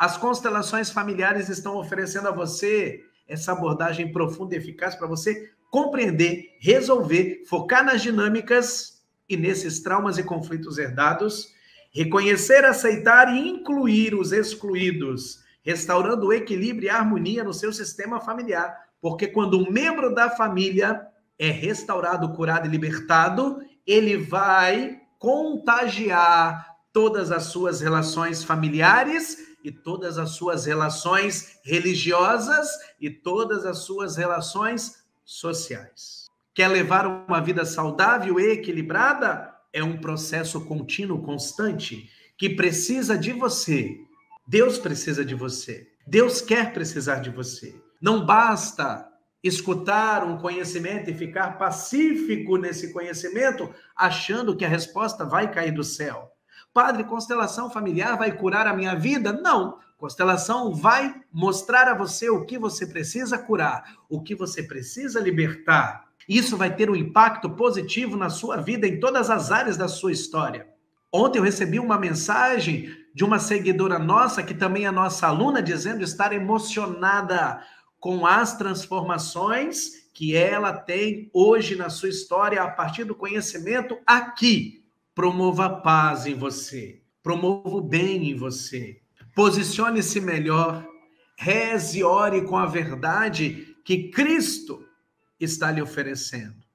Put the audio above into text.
As constelações familiares estão oferecendo a você essa abordagem profunda e eficaz para você compreender, resolver, focar nas dinâmicas e nesses traumas e conflitos herdados, reconhecer, aceitar e incluir os excluídos, restaurando o equilíbrio e a harmonia no seu sistema familiar. Porque quando um membro da família é restaurado, curado e libertado, ele vai contagiar todas as suas relações familiares e todas as suas relações religiosas e todas as suas relações sociais. Quer levar uma vida saudável e equilibrada? É um processo contínuo, constante, que precisa de você. Deus precisa de você. Deus quer precisar de você. Não basta escutar um conhecimento e ficar pacífico nesse conhecimento, achando que a resposta vai cair do céu. Padre, constelação familiar vai curar a minha vida? Não. Constelação vai mostrar a você o que você precisa curar, o que você precisa libertar. Isso vai ter um impacto positivo na sua vida, em todas as áreas da sua história. Ontem eu recebi uma mensagem de uma seguidora nossa, que também é nossa aluna, dizendo estar emocionada com as transformações que ela tem hoje na sua história, a partir do conhecimento aqui. Promova a paz em você, promova o bem em você, posicione-se melhor, reze e ore com a verdade que Cristo está lhe oferecendo.